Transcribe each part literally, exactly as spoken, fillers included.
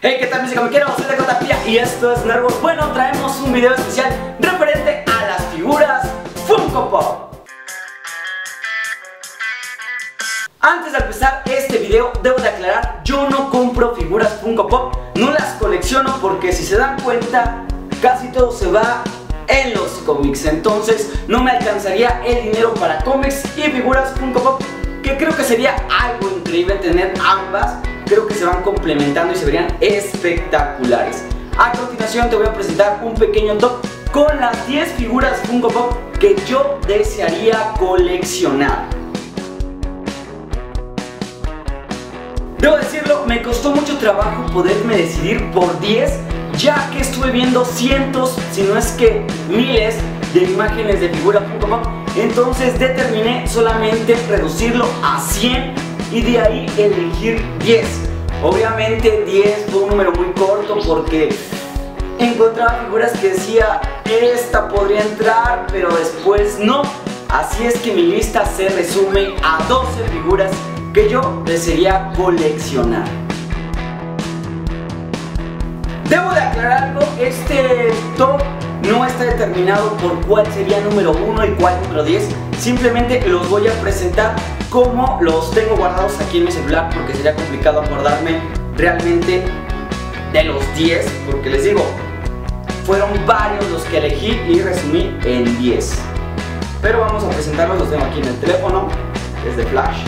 Hey, ¿qué tal mis comiqueros? Soy de Cotapia y esto es Nervos. Bueno, traemos un video especial referente a las figuras Funko Pop. Antes de empezar este video, debo de aclarar, yo no compro figuras Funko Pop, no las colecciono porque si se dan cuenta, casi todo se va en los cómics. Entonces no me alcanzaría el dinero para cómics y figuras Funko Pop, que creo que sería algo increíble tener ambas. Creo que se van complementando y se verían espectaculares. A continuación te voy a presentar un pequeño top con las diez figuras Funko Pop que yo desearía coleccionar. Debo decirlo, me costó mucho trabajo poderme decidir por diez, ya que estuve viendo cientos, si no es que miles de imágenes de figuras Funko Pop. Entonces determiné solamente reducirlo a cien y de ahí elegir diez. Obviamente diez fue un número muy corto porque encontraba figuras que decía, esta podría entrar, pero después no. Así es que mi lista se resume a doce figuras que yo desearía coleccionar. Debo de aclarar algo, este top no está determinado por cuál sería número uno y cuál número diez. Simplemente los voy a presentar como los tengo guardados aquí en mi celular, porque sería complicado acordarme realmente de los diez, porque les digo, fueron varios los que elegí y resumí en diez. Pero vamos a presentarlos, los tengo aquí en el teléfono, es de Flash.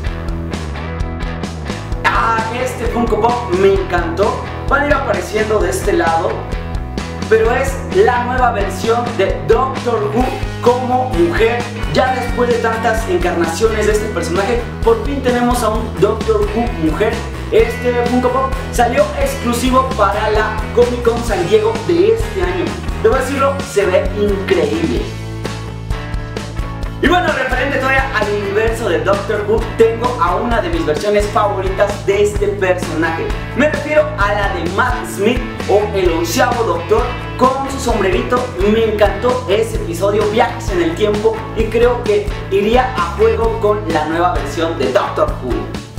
Ah, este Funko Pop me encantó. Van a ir apareciendo de este lado, pero es la nueva versión de Doctor Who como mujer. Ya después de tantas encarnaciones de este personaje, por fin tenemos a un Doctor Who mujer. Este Funko Pop salió exclusivo para la Comic Con San Diego de este año. Debo decirlo, se ve increíble. Y bueno, referente todavía al universo de Doctor Who, tengo a una de mis versiones favoritas de este personaje. Me refiero a la de Matt Smith, o el onceavo Doctor, con su sombrerito. Me encantó ese episodio, viajes en el tiempo, y creo que iría a juego con la nueva versión de Doctor Who.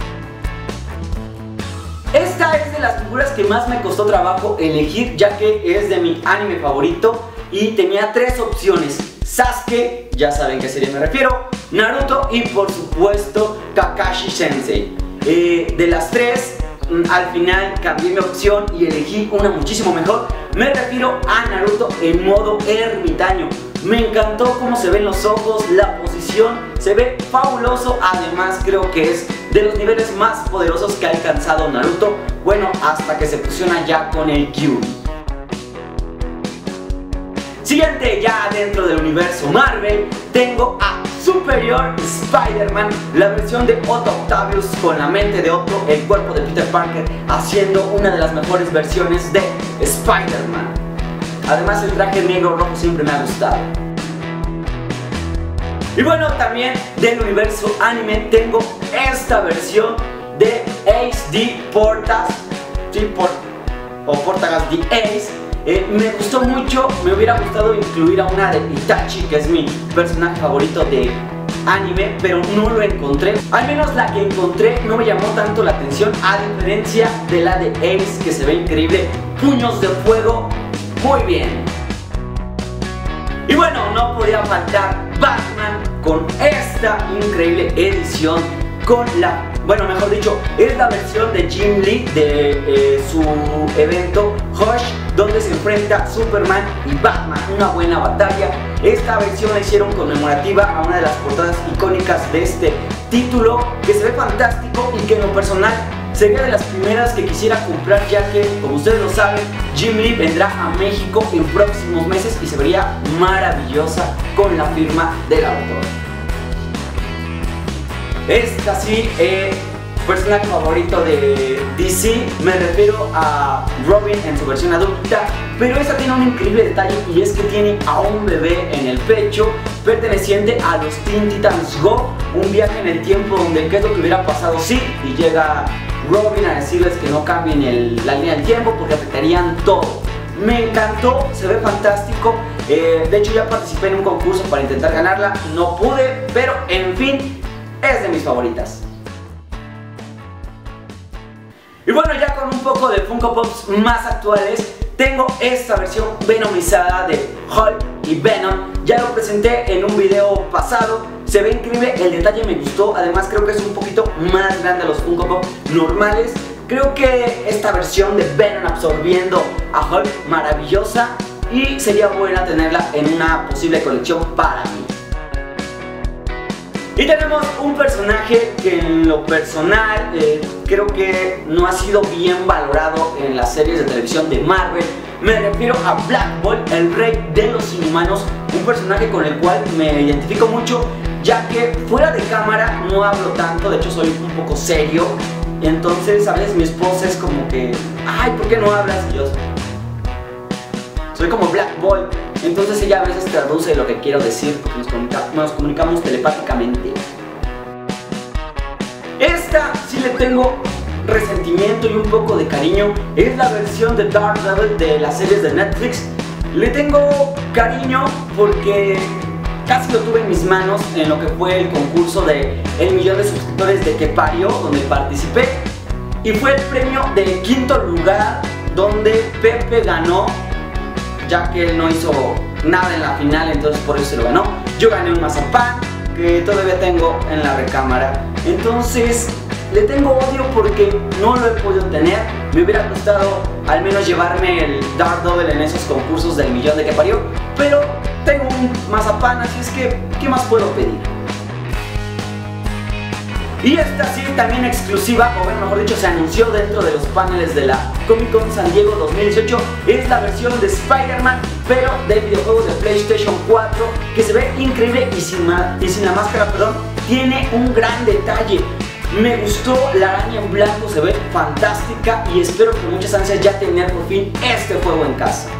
Esta es de las figuras que más me costó trabajo elegir, ya que es de mi anime favorito y tenía tres opciones: Sasuke, ya saben qué serie me refiero, Naruto y por supuesto Kakashi Sensei. Eh, de las tres, al final cambié mi opción y elegí una muchísimo mejor. Me refiero a Naruto en modo ermitaño. Me encantó cómo se ven los ojos, la posición, se ve fabuloso. Además creo que es de los niveles más poderosos que ha alcanzado Naruto. Bueno, hasta que se fusiona ya con el Kyuubi. Siguiente, ya dentro del universo Marvel, tengo a Superior Spider-Man, la versión de Otto Octavius con la mente de Otto, el cuerpo de Peter Parker, haciendo una de las mejores versiones de Spider-Man. Además el traje negro rojo siempre me ha gustado. Y bueno, también del universo anime tengo esta versión de Ace D Portas, sí, por, o Portagas de Ace. Eh, me gustó mucho, me hubiera gustado incluir a una de Itachi, que es mi personaje favorito de anime, pero no lo encontré. Al menos la que encontré no me llamó tanto la atención, a diferencia de la de Ace, que se ve increíble, puños de fuego, muy bien. Y bueno, no podía faltar Batman con esta increíble edición, con la, bueno, mejor dicho, es la versión de Jim Lee de eh, su evento Hush, donde se enfrenta Superman y Batman, una buena batalla. Esta versión la hicieron conmemorativa a una de las portadas icónicas de este título, que se ve fantástico y que en lo personal sería de las primeras que quisiera comprar, ya que, como ustedes lo saben, Jim Lee vendrá a México en próximos meses y se vería maravillosa con la firma del autor. Esta sí, eh, personaje favorito de D C, me refiero a Robin en su versión adulta, pero esta tiene un increíble detalle, y es que tiene a un bebé en el pecho perteneciente a los Teen Titans Go, un viaje en el tiempo donde qué es lo que hubiera pasado si, y llega Robin a decirles que no cambien el, la línea del tiempo porque afectarían todo. Me encantó, se ve fantástico. Eh, de hecho ya participé en un concurso para intentar ganarla, no pude, pero en fin, es de mis favoritas. Y bueno, ya con un poco de Funko Pops más actuales, tengo esta versión venomizada de Hulk y Venom. Ya lo presenté en un video pasado. Se ve increíble, el detalle me gustó. Además creo que es un poquito más grande a los Funko Pop normales. Creo que esta versión de Venom absorbiendo a Hulk, maravillosa. Y sería buena tenerla en una posible colección para mí. Y tenemos un personaje que en lo personal eh, creo que no ha sido bien valorado en las series de televisión de Marvel. Me refiero a Black Bolt, el rey de los inhumanos. Un personaje con el cual me identifico mucho, ya que fuera de cámara no hablo tanto. De hecho soy un poco serio. Y entonces a veces mi esposa es como que, ay, ¿por qué no hablas? Y yo soy como Black Bolt. Entonces ella a veces traduce lo que quiero decir, porque nos, comunica, nos comunicamos telepáticamente. Esta sí le tengo resentimiento y un poco de cariño. Es la versión de Daredevil de las series de Netflix. Le tengo cariño porque casi lo tuve en mis manos en lo que fue el concurso de el millón de suscriptores de Que Parió, donde participé. Y fue el premio de quinto lugar, donde Pepe ganó, ya que él no hizo nada en la final, entonces por eso se lo ganó. Yo gané un mazapán que todavía tengo en la recámara. Entonces le tengo odio porque no lo he podido tener. Me hubiera gustado al menos llevarme el Daredevil en esos concursos del millón de Que Parió, pero tengo un mazapán, así es que ¿qué más puedo pedir? Y esta sí, también exclusiva, o bueno, mejor dicho, se anunció dentro de los paneles de la Comic Con San Diego dos mil dieciocho. Es la versión de Spider-Man, pero del videojuego de PlayStation cuatro, que se ve increíble y sin, y sin la máscara, perdón. Tiene un gran detalle. Me gustó la araña en blanco, se ve fantástica y espero con muchas ansias ya tener por fin este juego en casa.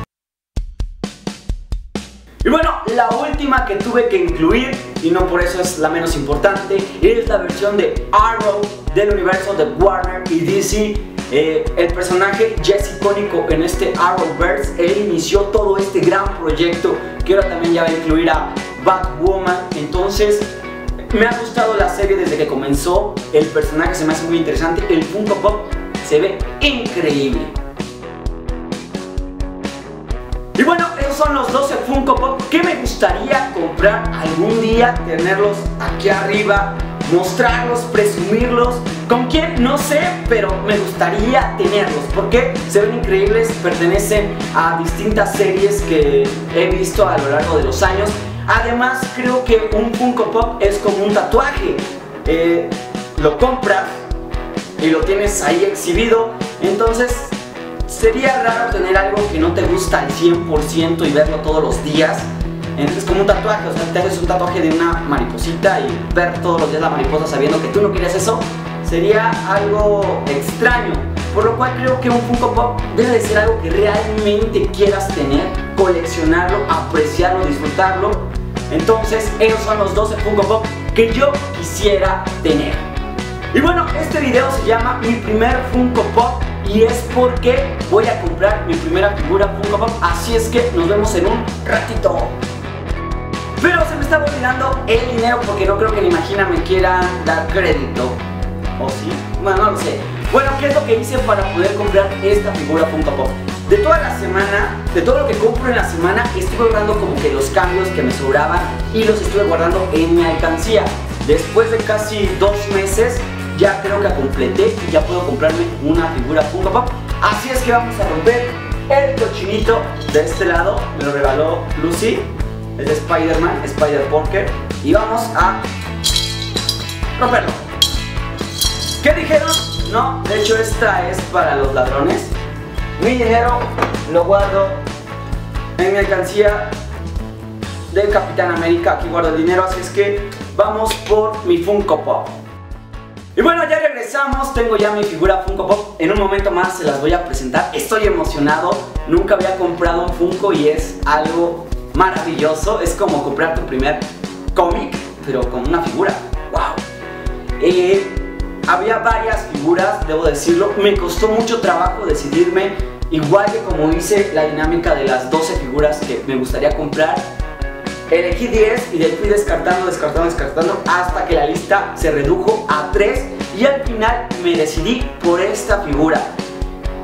Y bueno, la última que tuve que incluir, y no por eso es la menos importante, es la versión de Arrow del universo de Warner y D C. Eh, el personaje ya es icónico en este Arrowverse. Él inició todo este gran proyecto que ahora también ya va a incluir a Batwoman. Entonces me ha gustado la serie desde que comenzó. El personaje se me hace muy interesante. El Funko Pop se ve increíble. Y bueno, esos son los doce Funko Pop que me gustaría comprar algún día, tenerlos aquí arriba, mostrarlos, presumirlos. ¿Con quién? No sé, pero me gustaría tenerlos porque se ven increíbles, pertenecen a distintas series que he visto a lo largo de los años. Además, creo que un Funko Pop es como un tatuaje. Eh, lo compras y lo tienes ahí exhibido, entonces sería raro tener algo que no te gusta al cien por ciento y verlo todos los días. Entonces, como un tatuaje, o sea, te haces un tatuaje de una mariposita y ver todos los días la mariposa sabiendo que tú no querías eso, sería algo extraño. Por lo cual creo que un Funko Pop debe de ser algo que realmente quieras tener, coleccionarlo, apreciarlo, disfrutarlo. Entonces, esos son los doce Funko Pop que yo quisiera tener. Y bueno, este video se llama Mi primer Funko Pop. Y es porque voy a comprar mi primera figura Funko Pop. Así es que nos vemos en un ratito. Pero se me estaba olvidando el dinero, porque no creo que ni Imagina me quiera dar crédito. ¿O sí? Bueno, no lo sé. Bueno, ¿qué es lo que hice para poder comprar esta figura Funko Pop? De toda la semana, de todo lo que compro en la semana, estuve guardando como que los cambios que me sobraban y los estuve guardando en mi alcancía. Después de casi dos meses ya creo que completé y ya puedo comprarme una figura Funko Pop. Así es que vamos a romper el cochinito de este lado. Me lo regaló Lucy, es de Spider-Man, Spider-Porker. Y vamos a romperlo. ¿Qué dijeron? No, de hecho esta es para los ladrones. Mi dinero lo guardo en mi alcancía del Capitán América. Aquí guardo el dinero, así es que vamos por mi Funko Pop. Y bueno, ya regresamos, tengo ya mi figura Funko Pop. En un momento más se las voy a presentar. Estoy emocionado, nunca había comprado un Funko y es algo maravilloso. Es como comprar tu primer cómic, pero con una figura. ¡Wow! Eh, había varias figuras, debo decirlo. Me costó mucho trabajo decidirme. Igual que como hice la dinámica de las doce figuras que me gustaría comprar, elegí diez y de ahí fui descartando, descartando, descartando hasta que la lista se redujo a tres y al final me decidí por esta figura.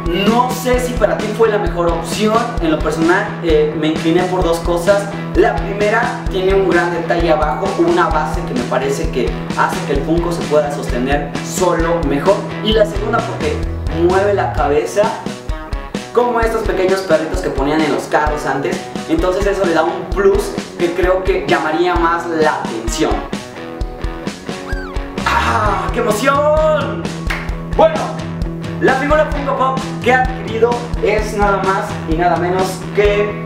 no sé si para ti fue la mejor opción. En lo personal eh, me incliné por dos cosas. La primera, tiene un gran detalle abajo, una base que me parece que hace que el Funko se pueda sostener solo mejor. Y la segunda, porque mueve la cabeza como estos pequeños perritos que ponían en los carros antes. Entonces eso le da un plus que creo que llamaría más la atención. ¡Ah! ¡Qué emoción! Bueno, la figura Funko Pop que he adquirido es nada más y nada menos que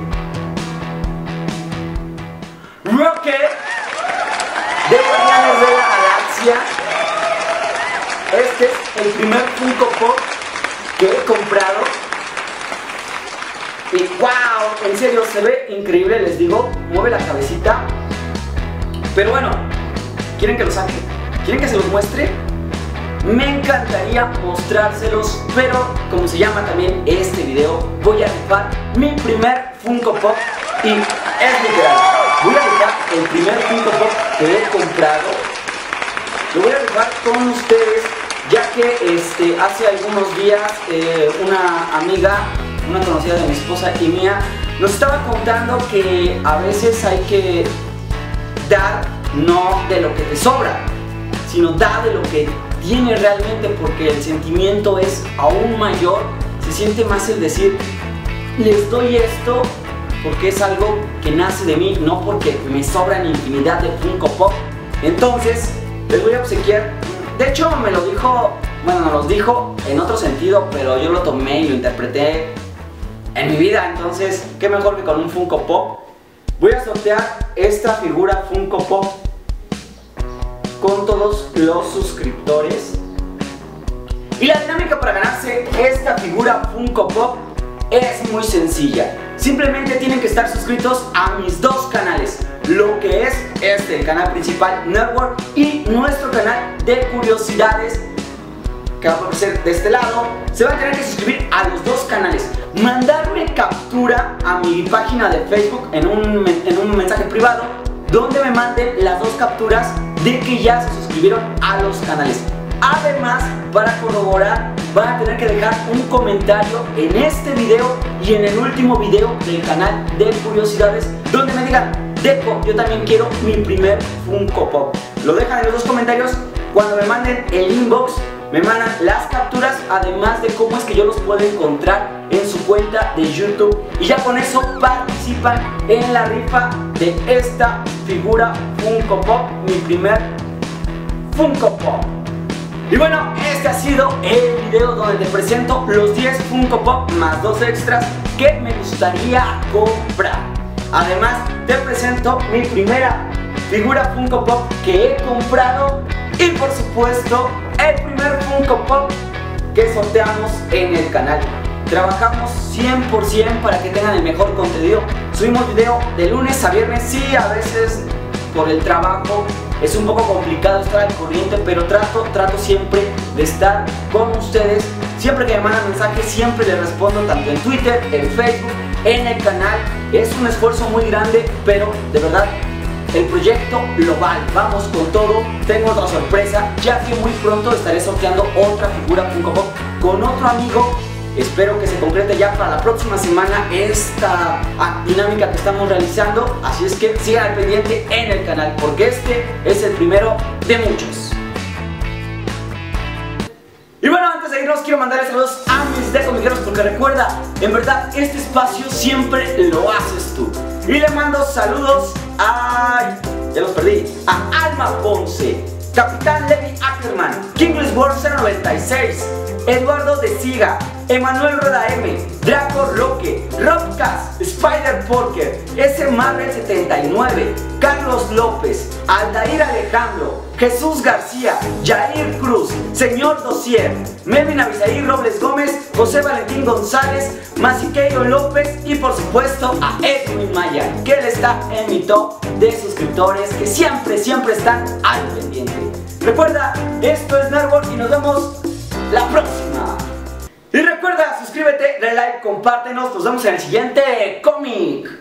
Rocket de Guardianes de la Galaxia. Este es el primer Funko Pop que he comprado. Y wow, en serio se ve increíble, les digo, mueve la cabecita. Pero bueno, ¿quieren que lo saque? ¿Quieren que se los muestre? Me encantaría mostrárselos, pero como se llama también este video, voy a rifar mi primer Funko Pop. Y es literal, voy a rifar el primer Funko Pop que he comprado. Lo voy a rifar con ustedes, ya que este, hace algunos días eh, una amiga, una conocida de mi esposa y mía, nos estaba contando que a veces hay que dar no de lo que te sobra, sino dar de lo que tiene realmente, porque el sentimiento es aún mayor. Se siente más el decir, les doy esto porque es algo que nace de mí, no porque me sobran infinidad de Funko Pop. Entonces les voy a obsequiar. De hecho me lo dijo, bueno, nos los dijo en otro sentido, pero yo lo tomé y lo interpreté en mi vida. Entonces qué mejor que con un Funko Pop. Voy a sortear esta figura Funko Pop con todos los suscriptores. Y la dinámica para ganarse esta figura Funko Pop es muy sencilla. Simplemente tienen que estar suscritos a mis dos canales, lo que es este, el canal principal Nerdworld, y nuestro canal de curiosidades, que va a aparecer de este lado. Se van a tener que suscribir a los dos canales, mandarme captura a mi página de Facebook en un, en un mensaje privado, donde me manden las dos capturas de que ya se suscribieron a los canales. Además, para corroborar, van a tener que dejar un comentario en este video y en el último video del canal de curiosidades, donde me digan, Deco, yo también quiero mi primer Funko Pop. Lo dejan en los dos comentarios. Cuando me manden el inbox, me mandan las capturas, además de cómo es que yo los puedo encontrar en su cuenta de YouTube. Y ya con eso participan en la rifa de esta figura Funko Pop, mi primer Funko Pop. Y bueno, este ha sido el video donde te presento los diez Funko Pop más dos extras que me gustaría comprar. Además, te presento mi primera figura Funko Pop que he comprado y por supuesto el primer Funko Pop que sorteamos en el canal. Trabajamos cien por cien para que tengan el mejor contenido. Subimos video de lunes a viernes. Sí, a veces por el trabajo es un poco complicado estar al corriente, pero trato, trato siempre de estar con ustedes. Siempre que me mandan mensajes, siempre les respondo, tanto en Twitter, en Facebook, en el canal. Es un esfuerzo muy grande, pero de verdad el proyecto lo vale. Vamos con todo. Tengo otra sorpresa, ya que muy pronto estaré sorteando otra figura Funko Pop con otro amigo. Espero que se concrete ya para la próxima semana esta dinámica que estamos realizando. Así es que sigan al pendiente en el canal, porque este es el primero de muchos. Y bueno, antes de irnos quiero mandarles saludos a mis decomiqueros, porque recuerda, en verdad este espacio siempre lo haces tú. Y le mando saludos a... ya los perdí. A Alma Ponce, Capitán Levi Ackerman, Kingless World cero noventa y seis, Eduardo de Siga, Emanuel Rueda M, Draco Roque, Robcast, Spider Porker, S. Marvel setenta y nueve, Carlos López, Aldair Alejandro, Jesús García, Jair Cruz, Señor Dosier, Melvin Abisaí Robles Gómez, José Valentín González, Masiqueiro López y por supuesto a Edwin Maya, que él está en mi top de suscriptores que siempre, siempre están al pendiente. Recuerda, esto es Nerdworld y nos vemos la próxima. Y recuerda, suscríbete, dale like, compártenos, nos vemos en el siguiente cómic.